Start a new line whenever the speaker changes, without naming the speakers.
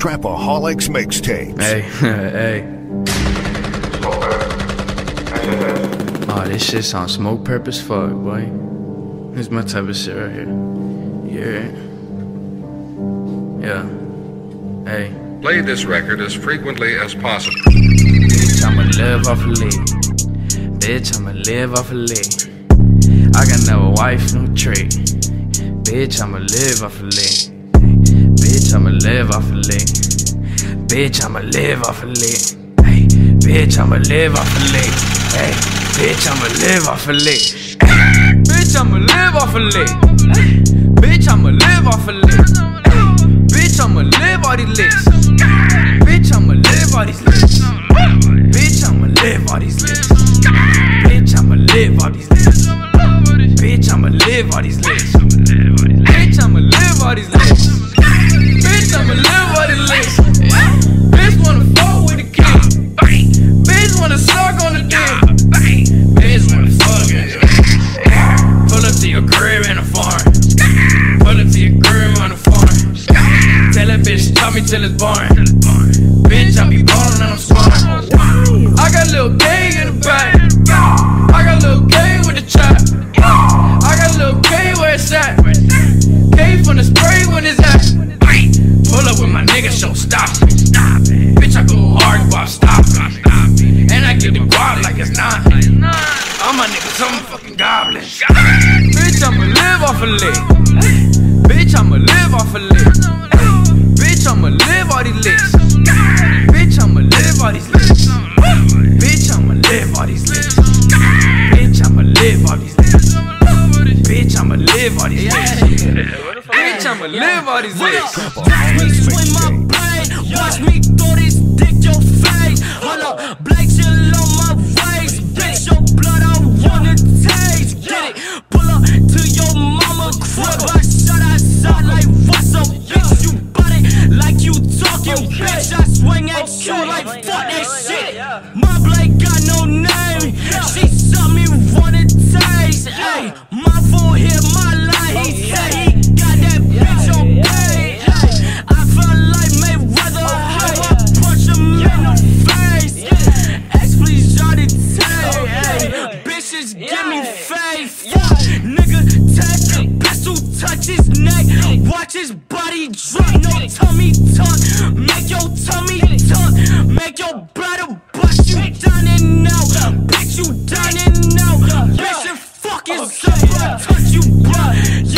Trapaholics Mixtapes.
Hey, hey. Oh, this shit's on smoke purpose, fuck, boy. This is my type of shit right here. Yeah. Hey.
Play this record as frequently as possible.
Bitch, I'ma live off a lick. Bitch, I'ma live off a lick. I got no wife, no trick. Bitch, I'ma live off a lick. Bitch, I'ma live off a lick. Bitch, I'ma live off a lick. Hey, bitch, I'ma live off a lick. Hey, bitch, I'ma live off a lick. Bitch, I'ma live off a lick. Bitch, I'ma live off a lick. Bitch, I'ma live all these licks. Bitch, I'ma live all these licks. Bitch, I'ma live all these licks. Bitch, I'ma live all these licks. Bitch, I'ma live all these licks. Bitch, I'ma live all these licks. Bitch, I'ma live all these licks. Bitch wanna fuck with the king. Bitch wanna suck on the dick. Bitch wanna fuck it. Pull up to your crib in a farm. Pull up to your crib on the farm. Tell that bitch, chop me till it's boring. Bitch, I be ballin' and I'm sparring. I got little gang in the back. I got little gang with the trap. I got little gang where it's at. K from the spray when it's at. Pull up with my nigga, show stop. Bitch, I go hard while stop. And I get the guap like it's not. All my niggas, I'm fucking goblin. Bitch, I'ma live off a lick. Bitch, I'ma live off a lick. Bitch, I'ma live all these licks. Bitch, I'ma live all these licks. Bitch, I'ma live all these licks. Bitch, I'ma live all these licks. Bitch, I'ma live all these licks. Bitch, I'ma live all these licks.
Watch me swing my blade. Watch me throw this dick your face. Hold up, black chill on my waist. Bitch, your blood I wanna taste. Get it, pull up to your mama crib. I shot outside like what's up, bitch? You bought it like you talking, bitch. I swing at you like fuck that shit. My blade got no name. She saw me wanna taste. Ayy, my fool hit my line. He said he got that bitch on pay. I felt like Mayweather. How I punch him in the face. X please y'all to take. Bitches give me faith. Nigga take a pistol, touch his neck. Watch his body drop. No tummy tuck. Make your tummy tuck. Make your bladder bust. You done and out. Bitch, you done and out. Bitch, your fuck is up. Touch you, bruh.